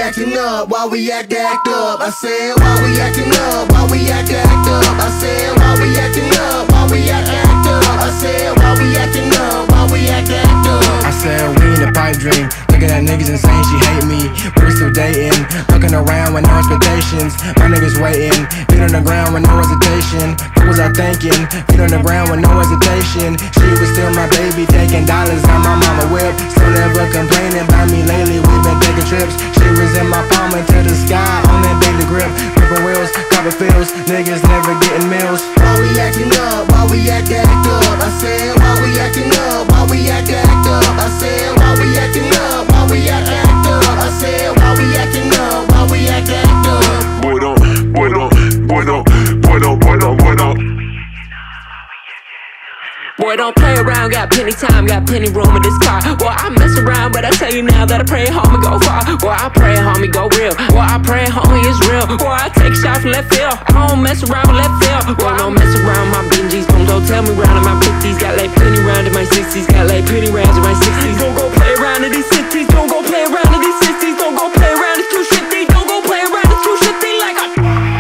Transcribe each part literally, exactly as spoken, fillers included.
acting up? Why we act act up? I said, why we acting up? Why we act act up? I said, why we acting up? Why we act act up? I said, why we acting up? Why we act act up? I said, we in a pipe dream. Looking at niggas and saying she hate me. We're still dating. Looking around with no expectations. My niggas waiting. Feet on the ground with no hesitation. What was I thinking? Feet on the ground with no hesitation. She was still my baby, taking dollars on my mama whip. Still never complaining about me lately. We've been taking trips. She was in my palm into the sky on that daily grip. Gripping wheels, cover fields. Niggas never getting meals. Why we acting up? Why we act act up? I said, why we acting up? Why we act act up? I said, why we acting up? Why we act act up? I said, why we acting up? Why we act act up? Boy don't, boy don't, boy don't, boy don't, boy don't, boy don't. Boy, don't play around, got plenty time, got plenty room in this car. Boy, I mess around, but I tell you now that I pray homie go far. Boy, I pray homie go real. Boy, I pray homie is real. Boy, I take shots from left field. I don't mess around with left field. Boy, I don't mess around my Benjis. Don't go tell me round in my fifties. Got like plenty round in my sixties. Got like plenty rounds in my sixties. Don't go play around in these cities. Don't go play around in these cities. Don't go play around, it's too shifty. Don't go play around, it's too shifty. Like I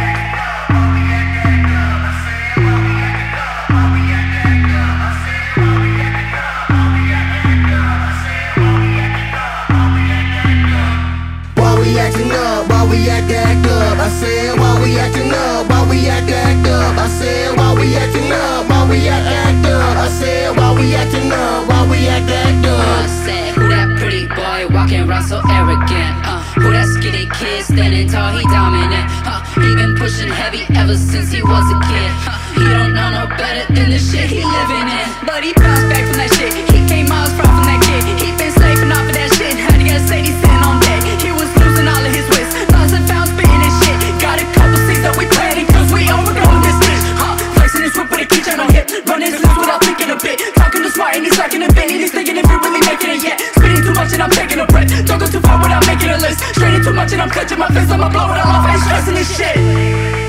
acting up, why we act act up? I said, why we acting up? Why we act act up? I said, why we acting up? Why we act act up? I said, why we acting up? Why we act act up? I said, who that pretty boy walking around so arrogant? Uh, who that skinny kid standing tall? He dominant. Uh, he been pushing heavy ever since he was a kid. Uh, he don't know no better than the shit he living in. But he bounced back from that shit. He came miles far from that kid. He been slaving off of that shit. Had to get a Sadie sitting on deck. He was losing all of his wits. Lost and found spitting his shit. Got a couple seats that we planning cause we overgrown this bitch. Huh, flexing his whip with a key on my hip. Running his lips without thinking a bit. Talking to smart and he's lacking a bit. And he's thinking if you're really making it yet. Spitting too much and I'm taking a breath. Don't go too far without making a list. Straining too much and I'm clutching my fist. I'ma blow it all off and stressing this shit.